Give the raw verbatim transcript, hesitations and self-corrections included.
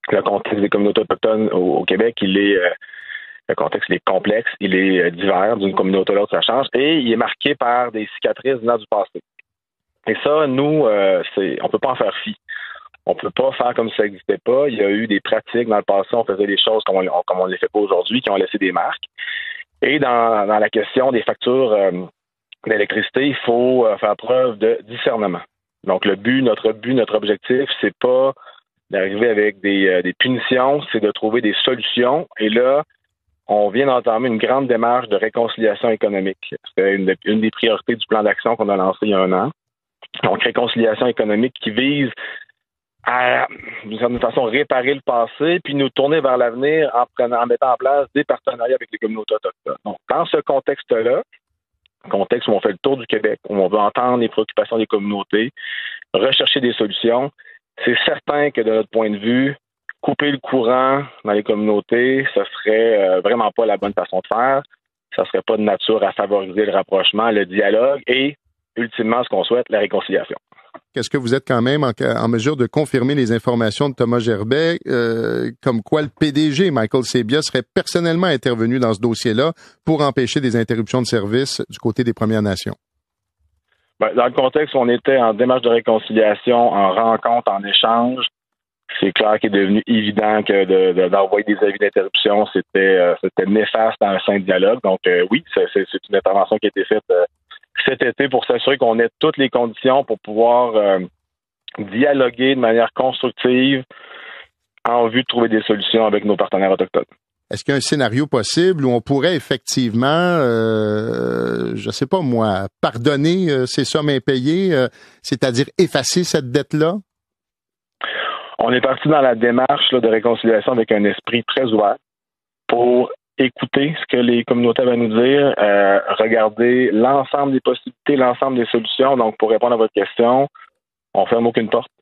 le contexte des communautés autochtones au, au Québec, il est euh, le contexte il est complexe, il est euh, divers, d'une communauté à l'autre, ça change, et il est marqué par des cicatrices venant du passé. Et ça, nous, euh, c'est, on peut pas en faire fi. On peut pas faire comme si ça n'existait pas. Il y a eu des pratiques dans le passé, on faisait des choses comme on, comme on ne les fait pas aujourd'hui, qui ont laissé des marques. Et dans, dans la question des factures euh, d'électricité, il faut euh, faire preuve de discernement. Donc, le but, notre but, notre objectif, c'est pas d'arriver avec des, euh, des punitions, c'est de trouver des solutions. Et là, on vient d'entamer une grande démarche de réconciliation économique. C'est une, une des priorités du plan d'action qu'on a lancé il y a un an. Donc, réconciliation économique qui vise à, d'une certaine façon, réparer le passé, puis nous tourner vers l'avenir en prenant, en mettant en place des partenariats avec les communautés autochtones. Donc, dans ce contexte-là, contexte où on fait le tour du Québec, où on veut entendre les préoccupations des communautés, rechercher des solutions, c'est certain que de notre point de vue, couper le courant dans les communautés, ce serait euh, vraiment pas la bonne façon de faire. Ça serait pas de nature à favoriser le rapprochement, le dialogue et, ultimement, ce qu'on souhaite, la réconciliation. Est-ce que vous êtes quand même en, en mesure de confirmer les informations de Thomas Gerbet, euh, comme quoi le P D G, Michael Sabia, serait personnellement intervenu dans ce dossier-là pour empêcher des interruptions de service du côté des Premières Nations? Ben, dans le contexte où on était en démarche de réconciliation, en rencontre, en échange, c'est clair qu'il est devenu évident que de, de, d'envoyer des avis d'interruption, c'était, euh, c'était néfaste dans un sain dialogue. Donc euh, oui, c'est, c'est, c'est une intervention qui a été faite euh, cet été pour s'assurer qu'on ait toutes les conditions pour pouvoir euh, dialoguer de manière constructive en vue de trouver des solutions avec nos partenaires autochtones. Est-ce qu'il y a un scénario possible où on pourrait effectivement, euh, je sais pas moi, pardonner euh, ces sommes impayées, euh, c'est-à-dire effacer cette dette-là? On est parti dans la démarche là, de réconciliation avec un esprit très ouvert pour écouter ce que les communautés avaient à nous dire, euh, regarder l'ensemble des possibilités, l'ensemble des solutions. Donc, pour répondre à votre question, on ferme aucune porte.